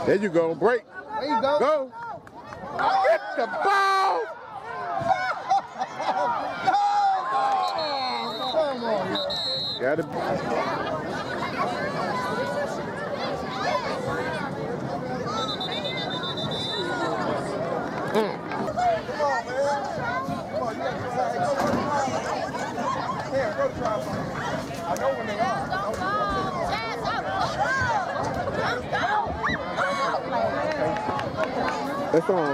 There you go. Break. There you go. Go. Get the ball. Come on, yo. Got it. I know when they are. It's on.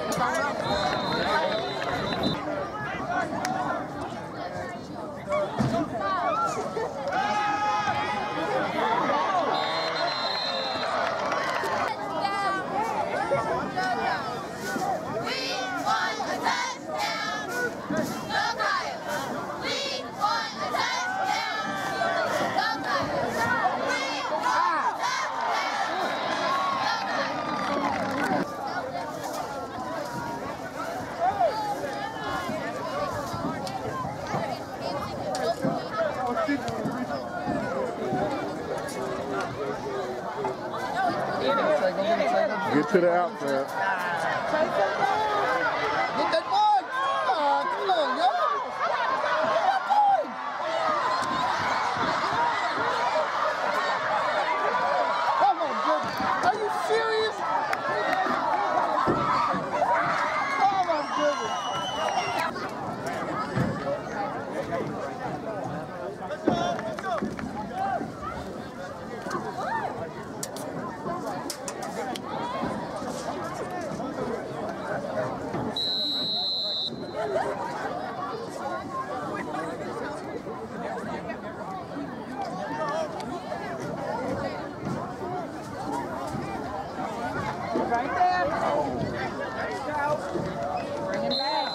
Get to the outfield. Get that ball! Come on, yo! Oh my goodness! Are you serious? Oh my goodness! Right there. Bring it back.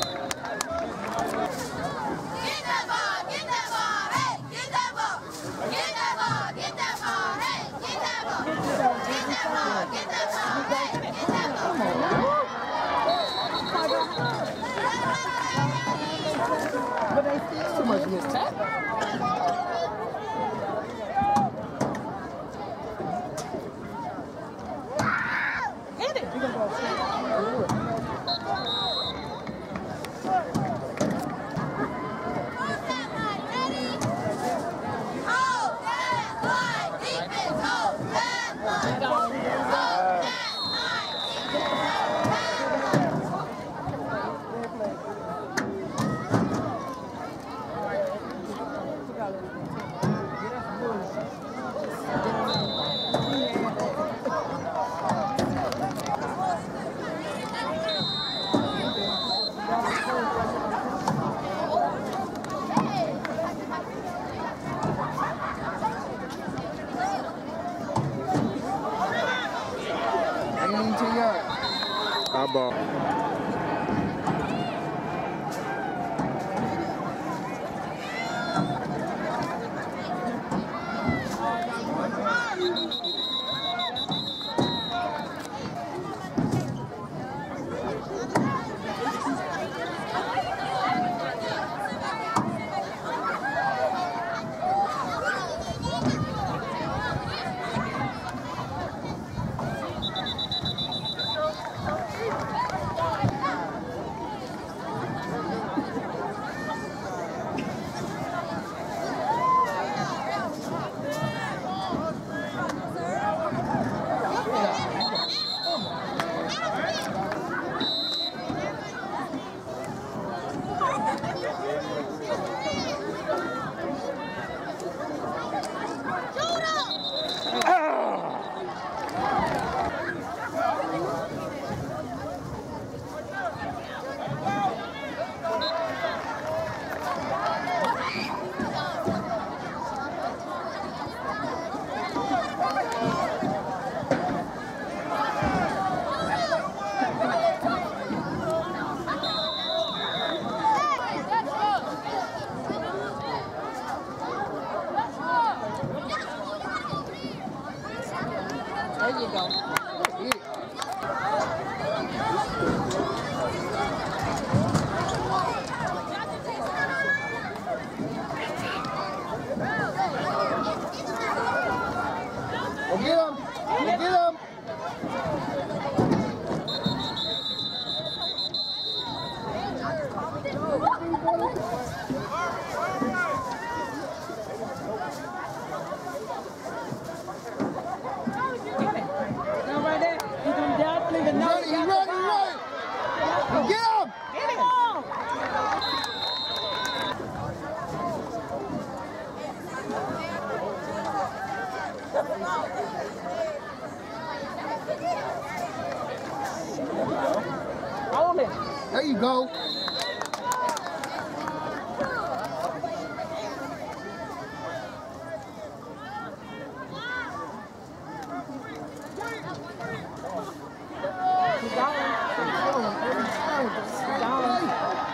Get that ball, hey, get that ball. Get that ball, hey, get that ball. Get that ball, hey, get that ball. But they still too much mistake. Hit it. You're gonna go straight. High ball. There you go. Go get him! Go get him! right there. He's gonna definitely know. Ready, ready, ready. Get him! Get him. Hold it. There you go. Keep going. Keep going.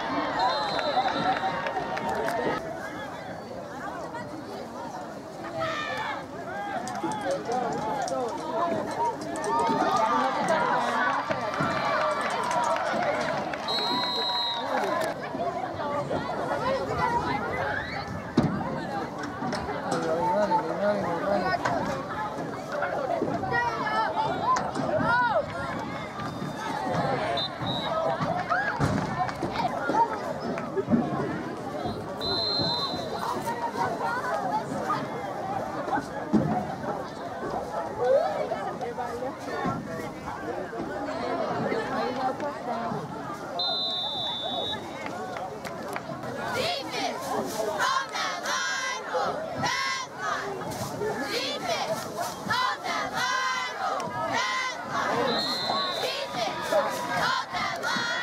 Defense, hold that line, hold that line. Defense, hold that line, hold that line. Defense, hold that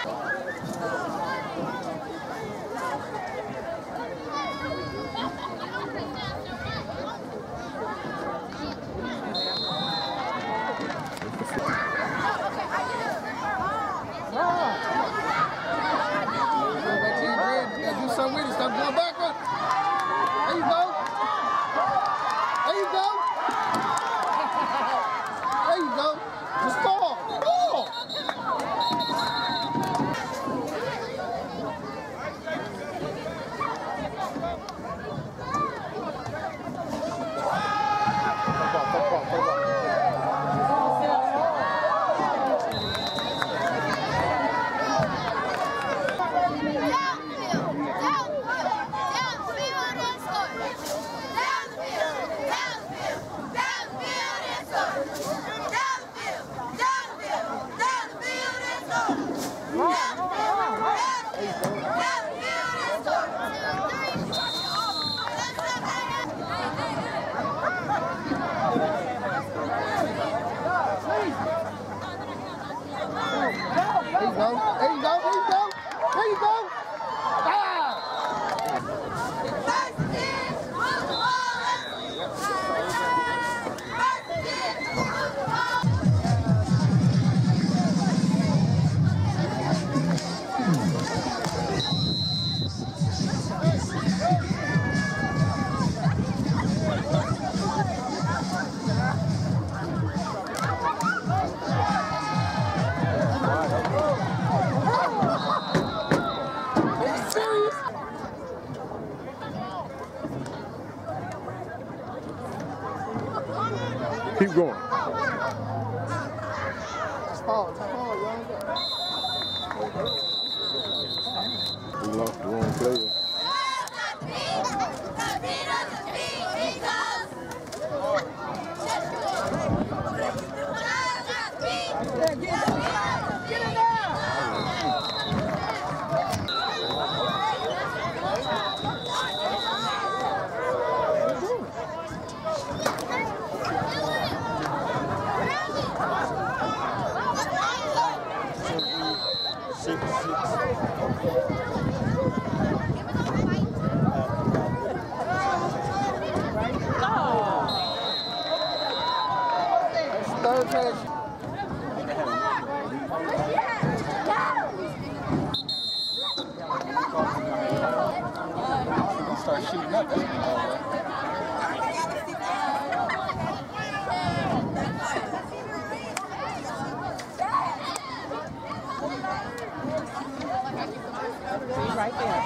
Do something with it. Stop going backward. There you go. There you go. There you go. Just fall. Fall. There you go. There you go. There you go. There you go. Keep going. Just fall. Just fall. We lost the wrong player. Third catch. Start shooting up. Right there.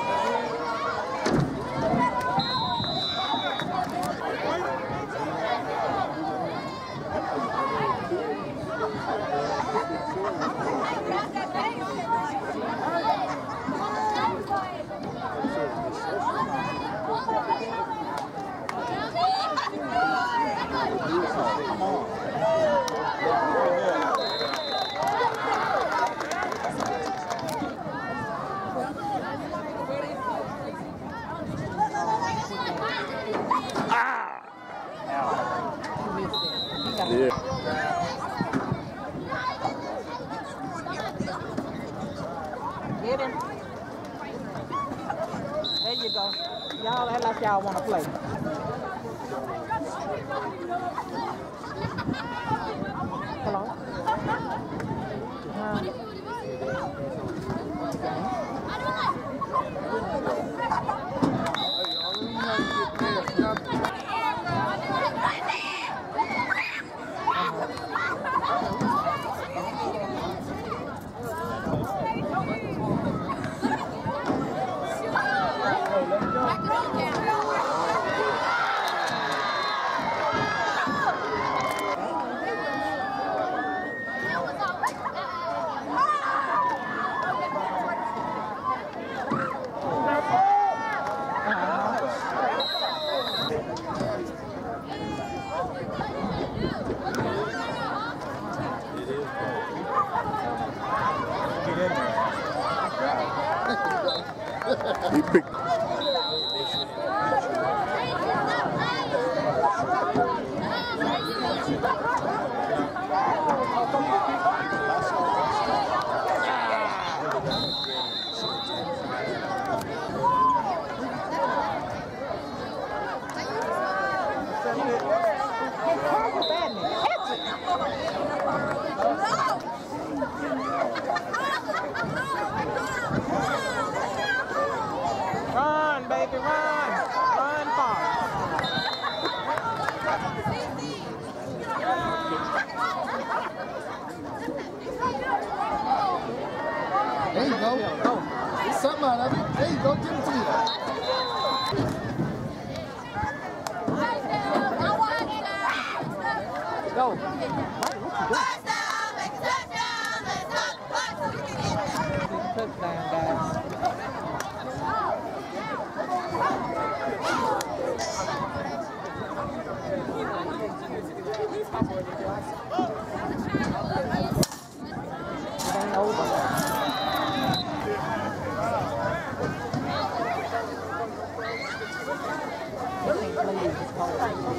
Y'all act like y'all want to play. Hello? He picked. Run, baby, run. Run far. There you go. Get something out of it. There you go. Give it to you. Go. Touchdown, guys. It ain't over. They can't play it. It's cold.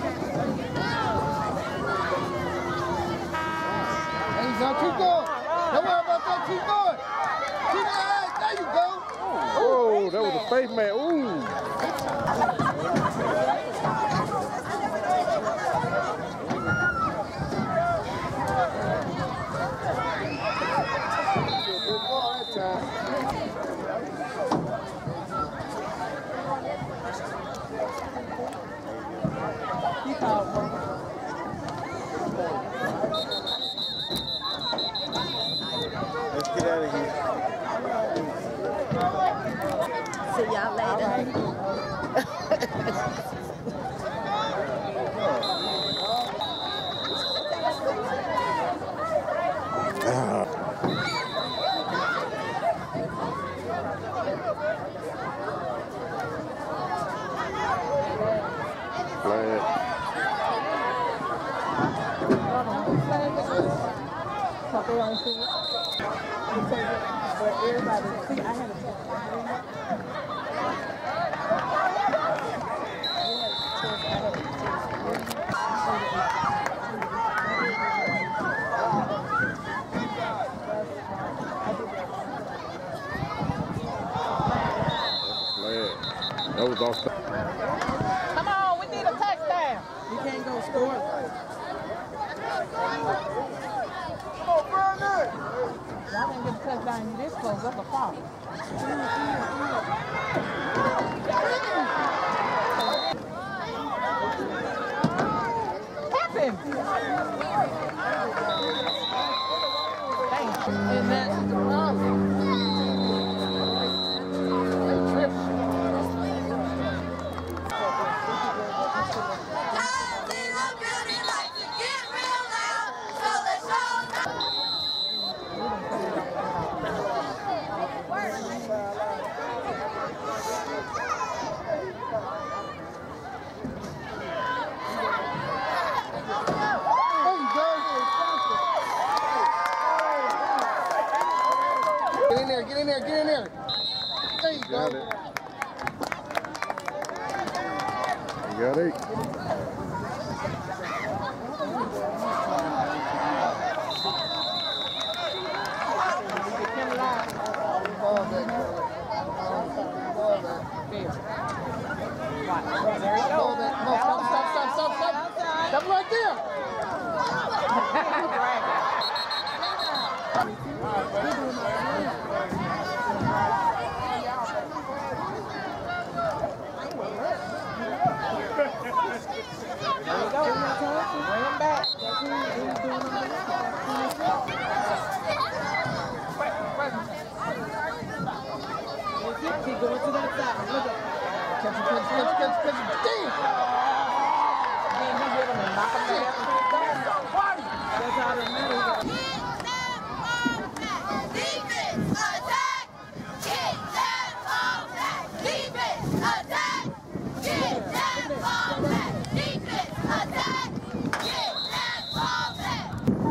There you go. Keep going. Don't worry about that. Keep going. Keep the eyes. There you go. Oh, that was a face man. Ooh. He called for Let's get out of here. See y'all later. Flag. But they don't see it. But everybody, see, I had a Flag. That was off. Come on, we need a touchdown. You can't go score. Y'all didn't get a touchdown. You this close. That's a foul. Tap him. Thank you. And that's Get in there. Get in there. There you go. Got it. You got it. Ball back. Ball back. Keep going to that side. Look at Catch him. Damn! that's how the middle. Keep that ball back. Defense attack. Keep that ball back. Defense attack. Keep that ball back. Defense attack. Keep that ball back.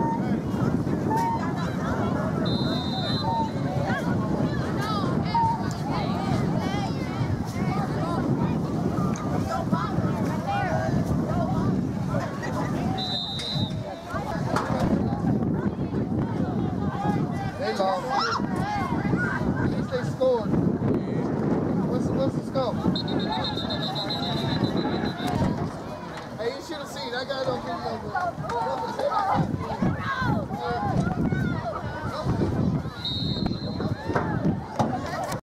They lost. At least they scored. What's the score? Hey, you should have seen. That guy don't give you no good.